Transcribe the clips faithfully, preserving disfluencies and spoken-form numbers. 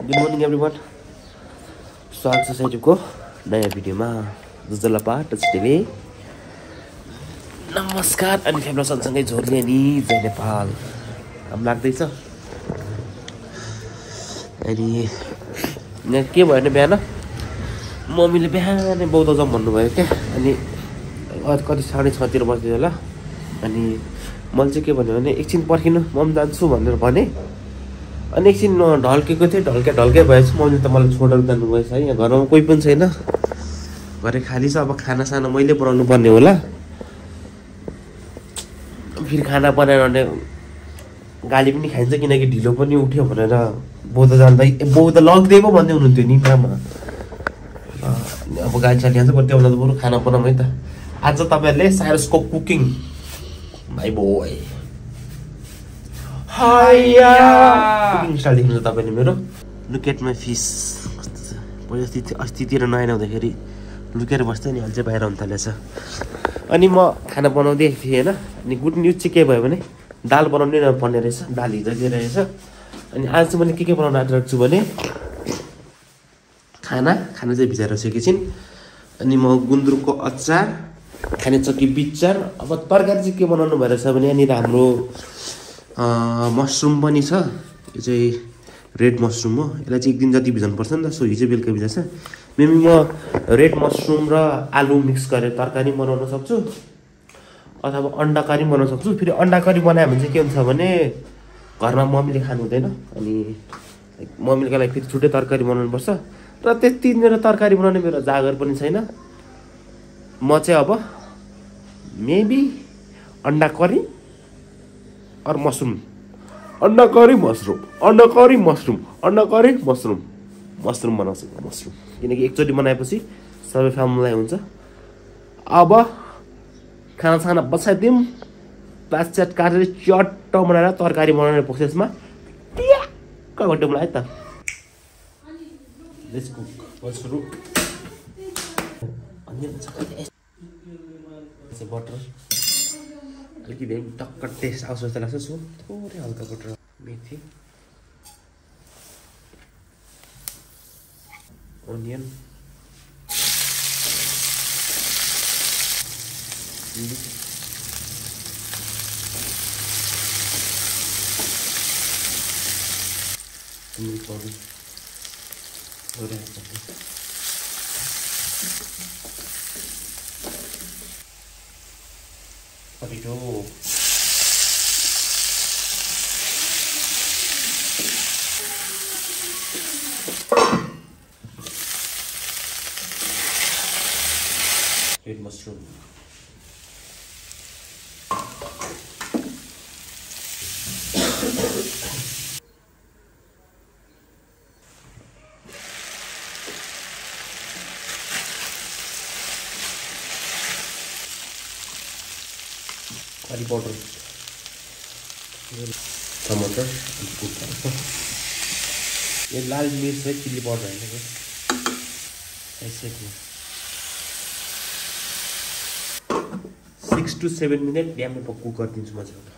Good morning everyone, स्वागत छ साइटको नयाँ भिडियोमा। जसजसलाई टिभी नमस्कार अनि फेब्रो सँगसँगै झोर्ले नि जय नेपाल काम लाग्दैछ। अनि यहाँ के भयो भने बिहान मम्मीले बिहानै बौद्ध जाउँ भन्नुभयो क्या। अनि कति साढे छतिर बज्यो होला। अनि मैले चाहिँ के भन्यो भने एकछिन पर्खिनु म जान्छु भनेर भने। अनि एकछिन ढल्केको थिएँ, ढल्के ढल्कै भएछ। मम्मीले त मलाई छोडेर जानुभएछ है। यहाँ घरमा कोही पनि छैन, घरै खाली छ। अब खानासाना मैले बनाउनु पर्ने होला। फेरि खाना बनाएर भने गाली पनि खाइन्छ, किनकि ढिलो पनि उठ्यो भनेर बौद्ध जाँदा बौद्ध लग्दै पो भन्दै हुनुहुन्थ्यो नि मामा। अब गाली साली खान्छ, त्योभन्दा त बरु खाना बनाऊँ है त। आज तपाईँहरूले साइरसको कुकिङ भाइ बोय हाया कुकिङ स्टाइल देख्नुहुन्छ तपाईँले मेरो। Look at my fish. अस्ति अस्तितिर नयाँ आउँदाखेरि लुकेर बस्थ्यो नि, अहिले चाहिँ बाहिर हुन थालेछ। अनि म खाना बनाउँदै थिएँ होइन। अनि गुड न्युज चाहिँ के भयो भने दाल बनाउनै नपर्ने रहेछ, दाल हिजो दिइरहेछ। अनि आज चाहिँ मैले के के बनाउन आँटिरहेको छु भने खाना खाना चाहिँ भिजाएर एकैछिन। अनि म गुन्द्रुकको अचार, खाने चक्की बिचार। अब तरकारी चाहिँ के बनाउनु भइरहेछ भने यहाँनिर हाम्रो मसरुम पनि छ। यो चाहिँ रेड मसरुम हो। यसलाई चाहिँ एक दिन जति भिजाउनुपर्छ नि त, सो हिजो बेलुका भिजाछ। मेबी म रेड मसरुम र आलु मिक्स गरेर तरकारी बनाउन सक्छु, अथवा अन्डा करी बनाउन सक्छु। फेरि अन्डा करी बनायो भने चाहिँ के हुन्छ भने घरमा मम्मीले खानु हुँदैन। अनि मम्मीको लागि फेरि छुट्टै तरकारी बनाउनुपर्छ। र त्यति मेरो तरकारी बनाउने मेरो जागर पनि छैन। म चाहिँ अब मेबी अन्डा करी और मसरुम, अन्डा करी मसरुम, अन्डा करी मसरुम, अन्डा करी मसरुम मसरुम बनाउँछु मसरुम। किनकि एकचोटि बनाएपछि सबै फ्यामिलीलाई हुन्छ। अब खानासाना बसाइदिउँ, प्लास च्याट काटेर चट्ट बनाएर तरकारी बनाउने प्रोसेसमा ट्याक्क घट्यो मलाई है त। Let's cook mushroom. बटर अलिकति टक्क टेस्ट आउँछ जस्तो लाग्छ। सो थोरै हल्का बटर, मेथी, ओनियन, चिली पाउडर, थोरै potato, red mushroom, curry powder, टमाटर, ये लाल मिर्च है, चिली पाउडर है। ऐसे सिक्स टू सेभेन मिनट बिहान म कुक गरिदिन्छु मजाले।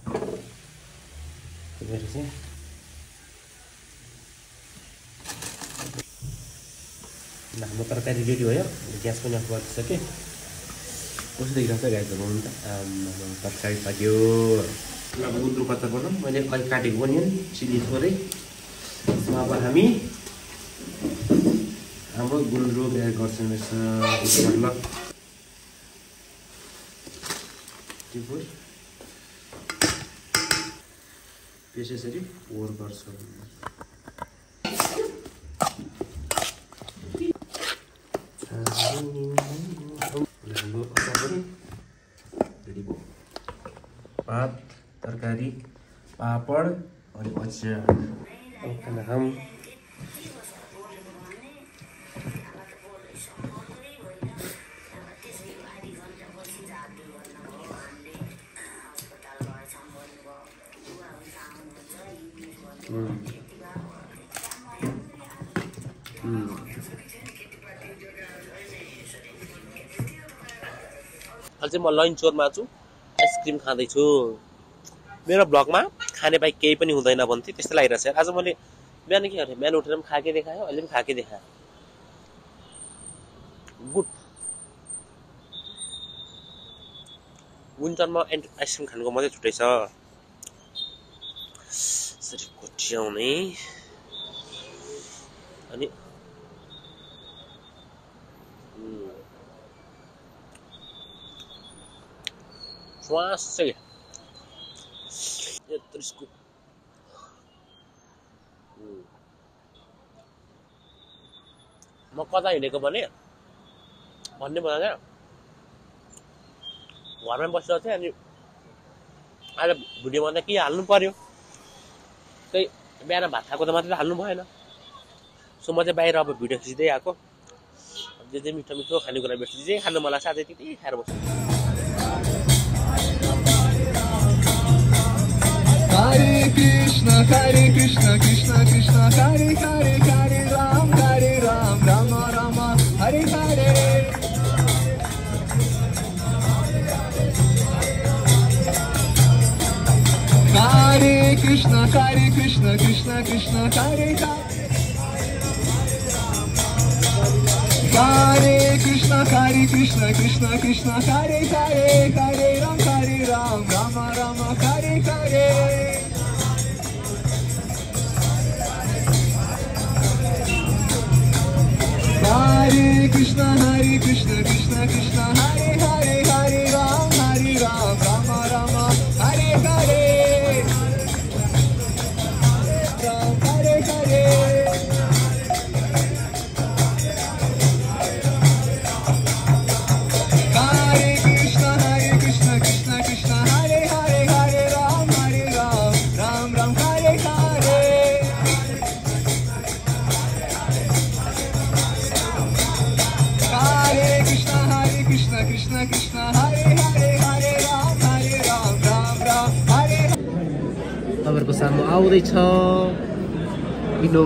हाम्रो तरकारी रेडी भयो। ग्यास पनि अफ गरिसकेँ। कस्तो देखिरहेको छ गाई बनाउनु त? तरकारी पाक्यो। अब गुन्द्रुक अचार बनाऊँ। मैले अलिक काटेको ओनियन, चिली थोरै। अब हामी हाम्रो गुन्द्रुक एड गर्छौँ रहेछ। यसरी फोर गर्छौँ। हाम्रो अचार पनि रेडी भयो। भात, तरकारी, पापड अनि अचार। खाना खाऊँ। अहिले चाहिँ म लन्चोरमा छु, आइसक्रिम खाँदैछु। मेरो ब्लगमा खाने बाहेक केही पनि हुँदैन भन्थे, त्यस्तै लागिरहेछ। आज मैले बिहान के गरे बिहान उठेर पनि खाके देखायो अहिले पनि खाके देखायो गुड विन्टरमा आइसक्रिम खानुको मजै छुट्टै छ यसरी कोट्याउने अनि स्वासै यत्रो स्कुप म कता हिँडेको भने भन्ने भन्दा घरमै बसेर थिएँ अनि आज भिडियोमा त के हाल्नु पर्यो त्यही बिहान भात खाएको त मात्रै हाल्नु भएन सो म चाहिँ बाहिर अब भिडियो खिच्दै आएको जे जे मिठो मिठो खानेकुरा बेच्छु जे खानु मन लाग्छ आज त्यति खाएर बस्छु Hare Krishna, Hare Krishna, Krishna Krishna, Hare Hare, Hare Ram, Hare Ram, Rama Rama, Hare Hare. Hare Krishna, Hare Krishna, Krishna Krishna, Hare Hare. Hare Krishna, Hare Krishna, Krishna Krishna, Hare Hare, Hare Ram, Hare Ram, Rama Rama, Hare Hare. Hare Krishna, Hare Krishna, Krishna Krishna, Hare Hare, Hare Ram, Hare Ram, Rama Rama, Hare Hare. Ram, Hare Hare. तपाईँहरूको सामु आउँदैछ kilo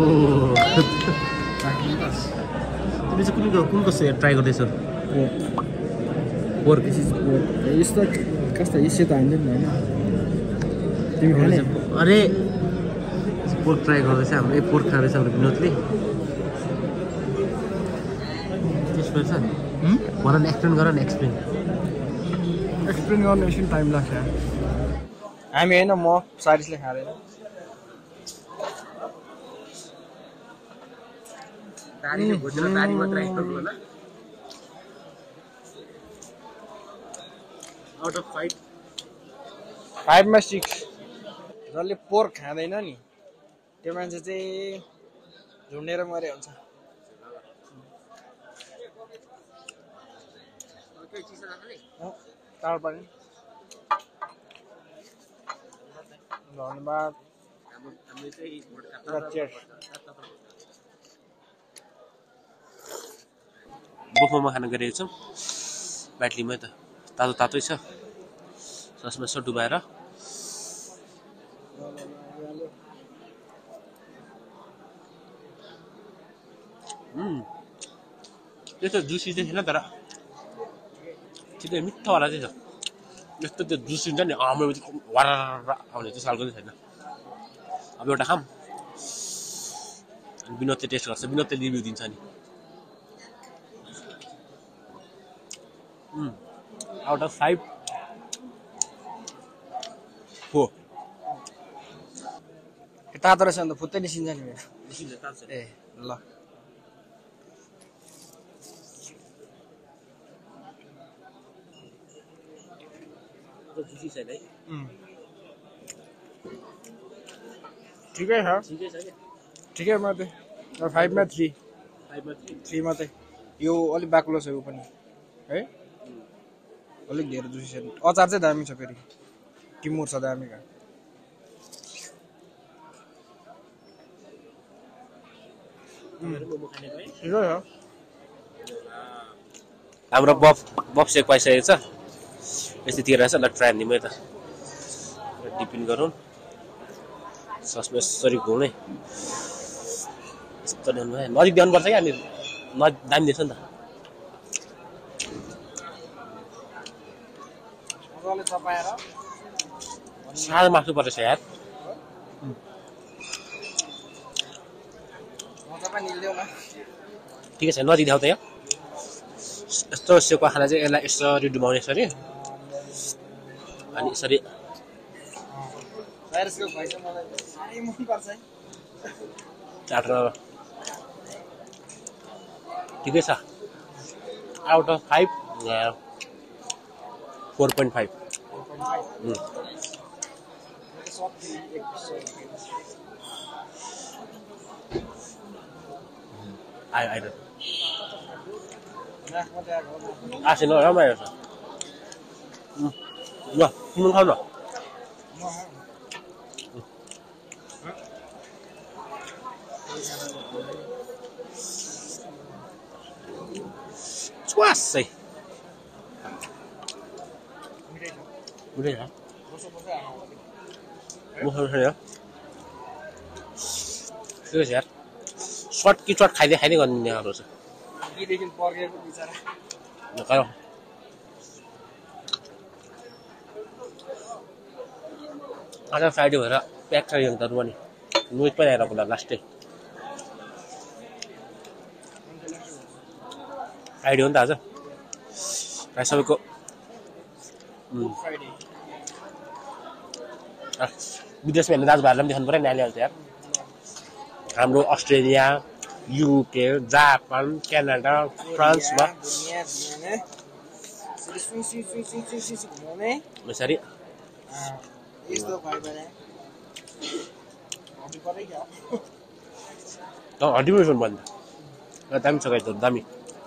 तिमी चाहिँ कुनको कुनको try गर्दैछौ pork यस्तो कस्तो यसो त हान्दैन हैन तिमी खाने अरे पोर्क ट्राई गर्दैछ हाम्रो ए पोर्क खाँदैछ हाम्रो विनोदले त्यसमा छ भन न एक्सप्लेन गर न एक्सप्लेन एक्सप्लेन गर्न एकछिन टाइम लाग्छ हामी हैन म सारिसले खाँदैन दारीले भोटेर दारी मात्र आइपुग्नु होला आउट अफ फाइभ फाइभमा सिक्स जसले पोर्क खाँदैन नि त्यो मान्छे चाहिँ झुन्डेर मरे हुन्छ टाढो पनि धन्यवाद बोफोमा खाना गरेको छौँ बाटलीमै त तातो तातै छ ससमा यसो डुबाएर त्यस्तो जुसी चाहिँ थिएन तर ठिकै मिठोवाला चाहिँ छ यस्तो त्यो जुस हुन्छ नि आमा वारा आउने त्यस्तो खालको चाहिँ छैन अब एउटा खाम अनि विनोद चाहिँ टेस्ट गर्छ विनोद चाहिँ रिभ्यू दिन्छ नि आउट अफ फाइभ फोर तातो रहेछ अन्त फुत्तै निस्किन्छ नि मेरो ए ल जुसी छैन है ठिकै छ ठिकै छ क्या ठिकै मात्रै फाइभमा थ्री फाइभमा थ्री थ्री मात्रै यो अलिक बाक्लो छ यो पनि है अलिक धेरै जुसी छ अचार चाहिँ दामी छ फेरि टिमुर छ दामी का ठिकै छ हाम्रो बफ बफ सेक पाइसकेको छ यस्तोतिर रहेछ ल ट्राई दिमै त डिपिन गरौँ ससमा यसरी घुम्ने यस्तो ध्यान भयो नजिक ध्यानुपर्छ क्या अनि नजिक दामी देख्छ नि त साह्रो मास्नु पर्छ यार ठिकै छ नजिदेऊ त यहाँ यस्तो सेकुवा खाना चाहिँ यसलाई यसरी डुबाउने यसरी अनि यसरी चाटेर ठिकै छ out of five four point five आयो आयो आसेन रमाइलो छ ल तिमी खाऊ न च्वासै मिठै छ मुखमा छैन त्यो छ यार सर्ट कि चट खाइदिए खाइदिए गर्ने अरू छ नखाऊ आज फ्राइडे भएर प्याक छ यो त पनि नुज पनि आएर होला लास्टै फ्राइडे हो नि त आज प्राय सबैको विदेशमा हेर्ने दाजुभाइहरूलाई पनि देखाउनु पऱ्यो नि अहिले यार हाम्रो अस्ट्रेलिया युके जापान क्यानाडा फ्रान्समा यसरी हड्डी पनि सुन भन्दा दामी छ गाई त दामी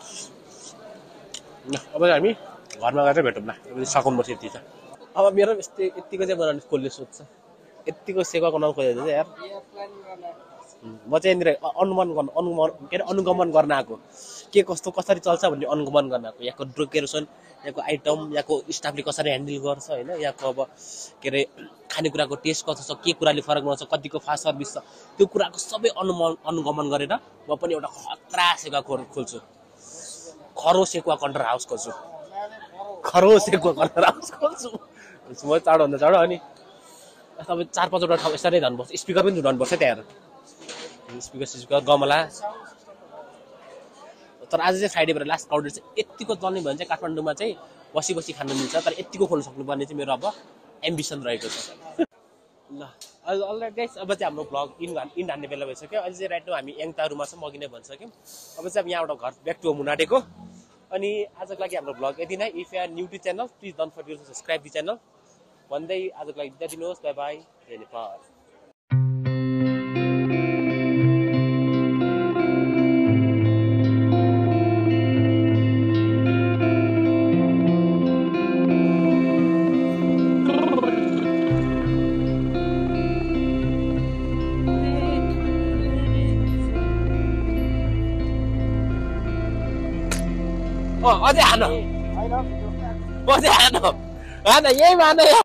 अब चाहिँ हामी घरमा गएर भेटौँ ल सघाउनु पर्छ यति छ अब मेरो यस्तै यतिको चाहिँ बनाउने कसले सोध्छ यतिको सेवाको नाम खोजेर चाहिँ यार म चाहिँ यहाँनिर अनुमान गर्न अनुमान के अरे अनुगमन गर्न आएको के कस्तो कसरी चल्छ भन्ने अनुगमन गर्न आएको यहाँको डेकोरेसन यहाँको आइटम यहाँको स्टाफले कसरी ह्यान्डल गर्छ होइन यहाँको अब के अरे खानेकुराको टेस्ट कस्तो छ के कुराले फरक बनाउँछ कतिको फास्ट सर्भिस छ त्यो कुराको सबै अनुमान अनुगमन गरेर म पनि एउटा खतरा सेवा खोल्छु खरो सेकुवा कन्टर हाउस खोल्छु खरो सेकुवा कन्टर हाउस खोल्छु म चाँडोभन्दा चाँडो अनि तपाईँ चार पाँचवटा ठाउँ यसरी जानुपर्छ स्पिकर पनि झुटाउनुपर्छ त्यहाँ स्पिकर स्पिकर गमला तर आज चाहिँ फ्राइडे भएर लास्ट क्राउडेड चाहिँ यतिको चल्ने भयो भने चाहिँ काठमाडौँमा चाहिँ बसी बसी खानु मिल्छ तर यतिको खोल्नु सक्नुपर्ने चाहिँ मेरो अब एम्बिसन रहेको छ ल अलराइट गाइस अब चाहिँ हाम्रो भ्लग इन इन हान्ने बेला भइसक्यो अहिले चाहिँ राइट नाउ हामी याङतारुमा छौँ अघि नै भनिसक्यौँ अब चाहिँ हामी यहाँबाट घर ब्याक टु होम हुन आँटेको अनि आजको लागि हाम्रो भ्लग यति नै if you are new to channel please don't forget to subscribe the channel भन्दै आजको लागि बिदा दिनुहोस् बाई बाई जय नेपाल अझै हान अझै हान हान यही मान